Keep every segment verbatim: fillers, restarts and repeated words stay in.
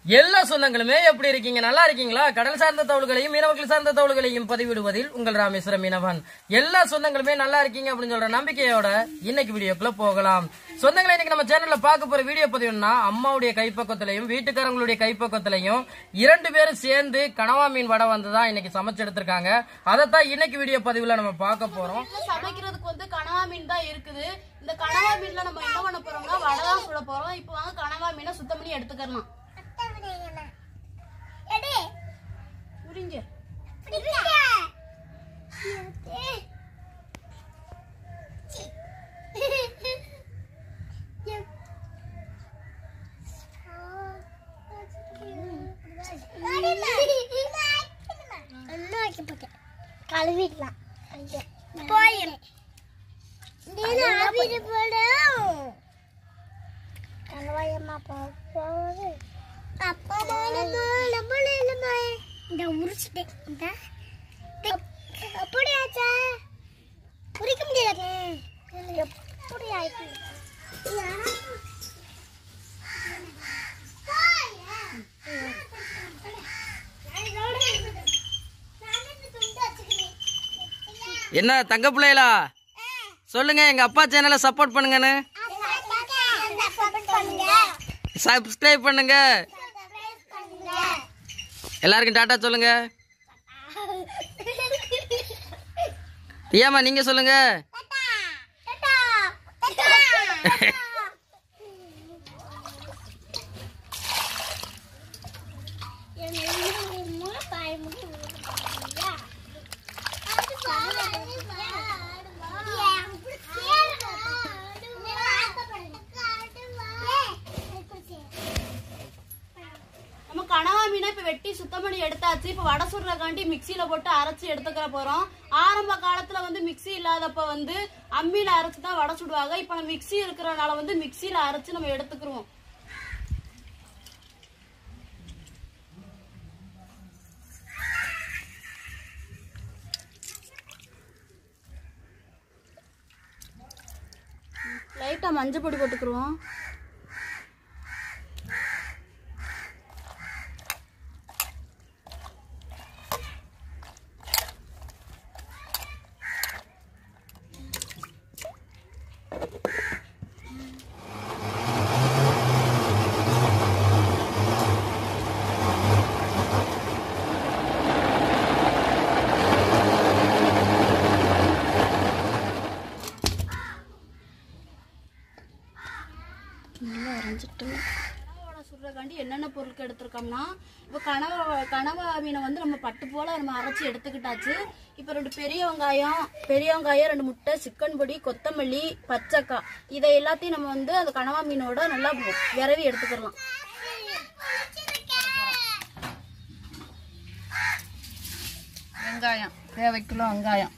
எல்லா சொந்தங்களுமே எப்படி இருக்கீங்க? நல்லா இருக்கீங்களா? கடல் சார்ந்த தகவல்களையும் மீனவர்கள் சார்ந்த தகவல்களையும் பதிவிடுவதில் உங்கள் ராமேஸ்வரம் மீனவன். எல்லா சொந்தங்களுமே நல்லா இருக்கீங்க அப்படின்னு சொல்ற நம்பிக்கையோட இன்னைக்கு வீடியோக்குள்ள போகலாம். சொந்தங்களை இன்னைக்கு நம்ம சேனல்ல பார்க்க போற வீடியோ பதிவுன்னா அம்மாவுடைய கைப்பக்கத்திலையும் வீட்டுக்காரங்களுடைய கைப்பக்கத்திலையும் இரண்டு பேரும் சேர்ந்து கனவா மீன் வடை வந்துதான் இன்னைக்கு சமைச்சு எடுத்திருக்காங்க. அதைத்தான் இன்னைக்கு வீடியோ பதிவுல நம்ம பார்க்க போறோம். சமைக்கிறதுக்கு வந்து கனவா மீன் தான் இருக்குது. இந்த கனவா மீன்ல நம்ம என்ன பண்ண போறோம்னா வடை தான் சுட போறோம். இப்போ வாங்க கனவா மீனை சுத்தம் பண்ணி எடுத்துக்கலாம். புரிஞ்சு கழுவிடலாம் கனவாயம்மா போகுது இந்த உரிச்சுட்டேன் எப்படி ஆச்சா உரிக்க முடியாது எப்படி ஆயிட்டு என்ன தங்க பிள்ளைகளா சொல்லுங்க, எங்க அப்பா சேனலை சப்போர்ட் பண்ணுங்கன்னு சப்ஸ்கிரைப் பண்ணுங்க. எல்லாருக்கும் டாட்டா சொல்லுங்க. ஏமா நீங்க சொல்லுங்க. கனவா மீனை இப்ப வெட்டி சுத்தம் பண்ணி எடுத்தாச்சு. இப்ப வடை சுடுறதுக்காண்டி மிக்சியில போட்டு அரைச்சு எடுத்துக்கிற போறோம். ஆரம்ப காலத்துல வந்து மிக்சி இல்லாதப்ப வந்து அம்மியில அரைச்சுதான் வடை சுடுவாங்க. இப்ப நம்ம மிக்சி இருக்கிறனால வந்து மிக்சியில அரைச்சு நம்ம எடுத்துக்கிறோம். லைட்டா மஞ்சள் பொடி போட்டுக்கிறோம். சுடுறதுக்காண்டி என்னென்ன பொருட்கள் எடுத்திருக்கோம்னா, இப்போ கனவா கனவா மீனை வந்து நம்ம பட்டு போல நம்ம அரைச்சி எடுத்துக்கிட்டாச்சு. இப்போ ரெண்டு பெரிய வெங்காயம் பெரிய வெங்காயம் ரெண்டு முட்டை, சிக்கன் பொடி, கொத்தமல்லி, பச்சைக்காய், இதை எல்லாத்தையும் நம்ம வந்து அந்த கனவா மீனோட நல்லா விரவி எடுத்துக்கலாம். வெங்காயம் தேவை கிலோ வெங்காயம்,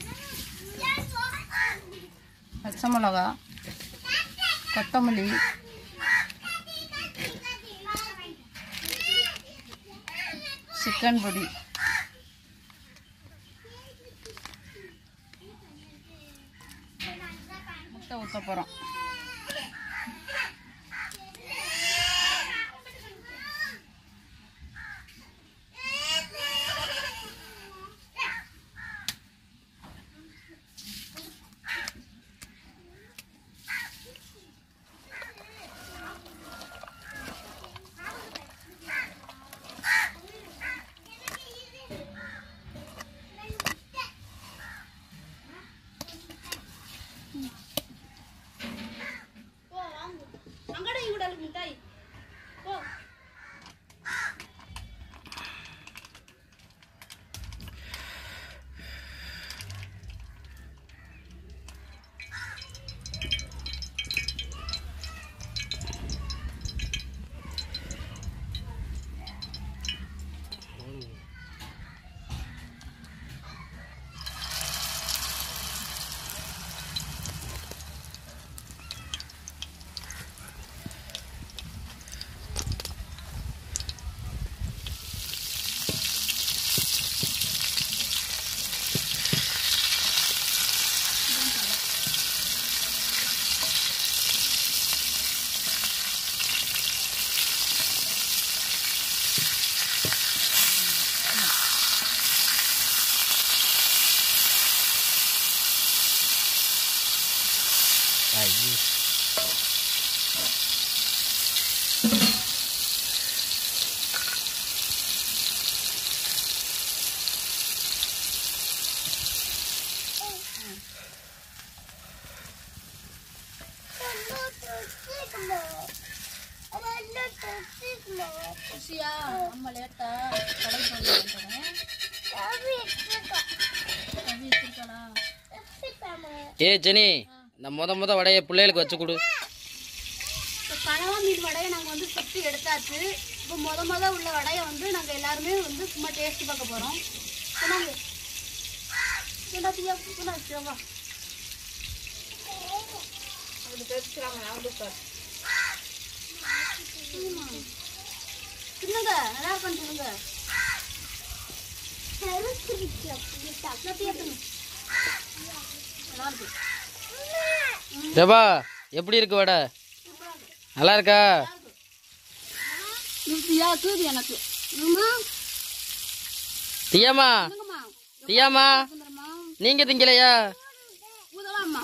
பச்சை மிளகா, கொத்தமல்லி, சிக்கன் பொடி, முட்டை ஊற்ற போகிறோம். பிஸியா நம்ம லேட்டா கடை போய் ஏ ஜெனி, இந்த முத முத வடையை பிள்ளைகளுக்கு வச்சு கொடு. கனவா மீன் வடையை நாங்கள் வந்து சுற்றி எடுத்தாச்சு. இப்போ முத முத உள்ள வடையை வந்து நாங்கள் எல்லாருமே வந்து சும்மா டேஸ்ட் பார்க்க போகிறோம். சொன்னாங்க சின்னங்க நல்லா இருக்கான்னு சொல்லுங்க. ஜபா, எப்படி இருக்கு வடை? நல்லா இருக்கா? எனக்கு தியாமா தியாமா நீங்க திங்கலையா? ஊதலாமா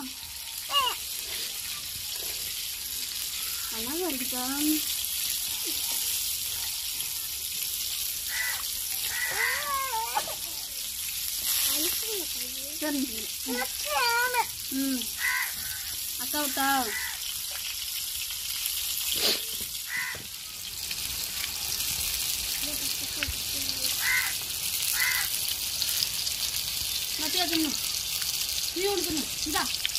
நல்லா இருக்குதா? ம் அக்கா விட்டா மத்தியா தின்னு நீ ஒன்று தின்னு. இந்தா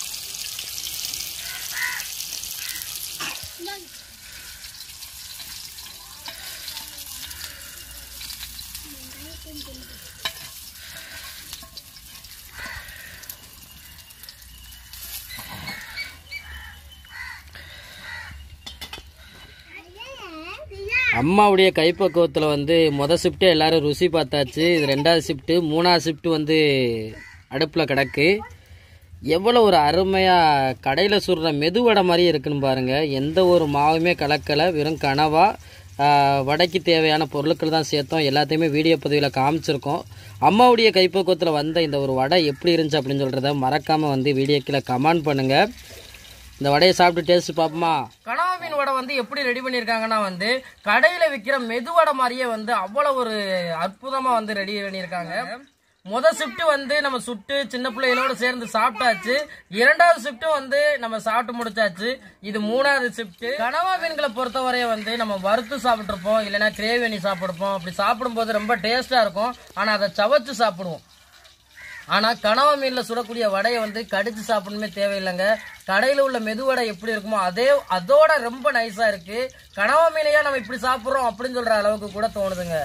அம்மாவுடைய கைப்பக்குவத்தில் வந்து மொதல் ஷிஃப்ட்டு எல்லாரும் ருசி பார்த்தாச்சு. இது ரெண்டாவது ஷிஃப்ட்டு. மூணாவது ஷிஃப்ட்டு வந்து அடுப்பில் கிடக்கு. எவ்வளோ ஒரு அருமையாக கடையில் சுடுற மெதுவடை மாதிரியே இருக்குன்னு பாருங்கள். எந்த ஒரு மாவுமே கலக்கலை, வெறும் கனவா வடைக்கு தேவையான பொருட்கள் தான் சேர்த்தோம். எல்லாத்தையுமே வீடியோ பதிவில் காமிச்சிருக்கோம். அம்மாவுடைய கைப்பக்குவத்தில் வந்த இந்த ஒரு வடை எப்படி இருந்துச்சு அப்படின்னு சொல்கிறத மறக்காமல் வந்து வீடியோ கீழே கமெண்ட் பண்ணுங்கள். இந்த வடையை சாப்பிட்டு டேஸ்ட் பார்ப்போமா? கனவா மீன் வடை வந்து எப்படி ரெடி பண்ணியிருக்காங்கன்னா வந்து கடையில் விற்கிற மெதுவடை மாதிரியே வந்து அவ்வளோ ஒரு அற்புதமாக வந்து ரெடி பண்ணியிருக்காங்க. முதல் ஷிஃப்ட் வந்து நம்ம சுட்டு சின்ன பிள்ளைகளோடு சேர்ந்து சாப்பிட்டாச்சு. இரண்டாவது ஷிஃப்ட் வந்து நம்ம சாப்பிட்டு முடிச்சாச்சு. இது மூணாவது ஷிஃப்ட். கனவா மீன்களை பொறுத்தவரைய வந்து நம்ம வறுத்து சாப்பிட்ருப்போம், இல்லைன்னா கிரேவி பண்ணி சாப்பிட்ருப்போம். அப்படி சாப்பிடும்போது ரொம்ப டேஸ்ட்டாக இருக்கும். ஆனால் அதை சவச்சு சாப்பிடுவோம். ஆனால் கனவா மீனில் சுடக்கூடிய வடையை வந்து கடிச்சு சாப்பிடணுமே தேவையில்லைங்க. கடையில் உள்ள மெதுவடை எப்படி இருக்குமோ அதே அதோட ரொம்ப நைஸாக இருக்கு. கனவா மீனையா நம்ம இப்படி சாப்பிட்றோம் அப்படின்னு சொல்ற அளவுக்கு கூட தோணுதுங்க.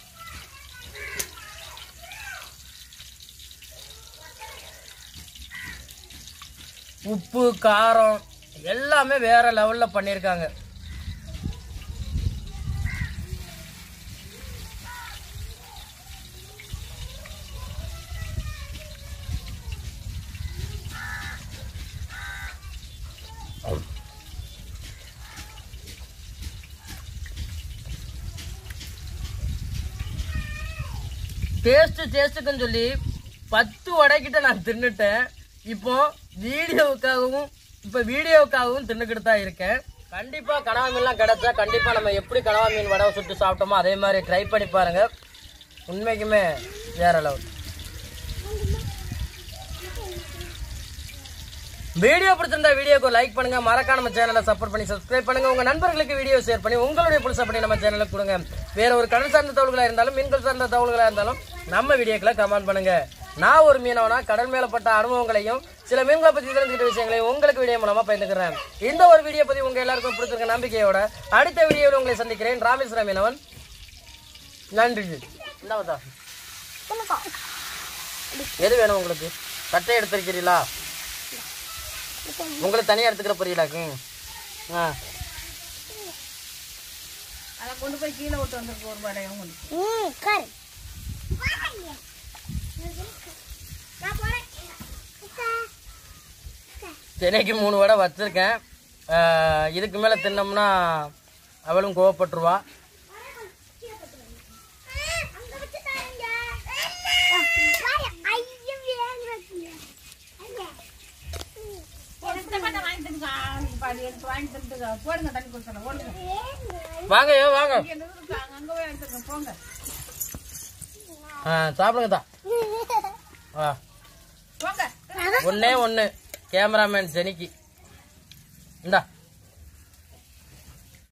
உப்பு காரம் எல்லாமே வேற லெவல்ல பண்ணியிருக்காங்க. டேஸ்ட் டேஸ்ட்டுக்குன்னு சொல்லி பத்து வடைக்கிட்ட நான் தின்னுட்டேன். இப்போ வீடியோவுக்காகவும் இப்போ வீடியோவுக்காகவும் தின்னுக்கிட்டு தான் இருக்கேன். கண்டிப்பாக கனவா மீன்லாம் கிடைச்சா கண்டிப்பாக நம்ம எப்படி கனவா மீன் வடை சுட்டு சாப்பிட்டோமோ அதே மாதிரி ட்ரை பண்ணி பாருங்க. உண்மைக்குமே வேற லெவல். வீடியோ பிடிச்சிருந்தா வீடியோக்கு லைக் பண்ணுங்க, மறக்காம நம்ம சேனலை சப்போர்ட் பண்ணி சப்ஸ்கிரைப் பண்ணுங்க. உங்க நண்பர்களுக்கு வீடியோ ஷேர் பண்ணி உங்களுடைய புதுசா பண்ணி நம்ம சேனலுக்கு கொடுங்க. வேற ஒரு கடல் சார்ந்த தகவல்களா இருந்தாலும் மீன்கள் சார்ந்த தகவல்களா இருந்தாலும் நம்ம வீடியோக்களை கமெண்ட் பண்ணுங்க. நான் ஒரு மீனவனா கடல் மேலப்பட்ட அனுபவங்களையும் சில மீன்களை பற்றி தெரிஞ்சுக்கிட்ட விஷயங்களையும் உங்களுக்கு வீடியோ மூலமா பகிர்ந்துக்கிறேன். இந்த ஒரு வீடியோ பத்தி உங்க எல்லாருக்கும் பிடிச்சிருக்க நம்பிக்கையோட அடுத்த வீடியோவில் உங்களை சந்திக்கிறேன். ராமேஸ்வரம் மீனவன். நன்றி. என்னவா எது வேணும் உங்களுக்கு? கட்டை எடுத்திருக்கிறீங்களா? உங்களுக்கு தனியா எடுத்துக்கிற புரியலாக்கு அதை கொண்டு போய் கீழே விட்டு வந்துருக்கு ஒரு வடையும். சென்னைக்கு மூணு வடை வச்சிருக்கேன். இதுக்கு மேல தின்னோம்னா அவளும் கோவப்பட்டுருவா. வாங்க வாங்க சாப்பிடுங்க தான். ஒன்னே ஒண்ணு கேமராமேன் ஜெனிக்கு இந்தா.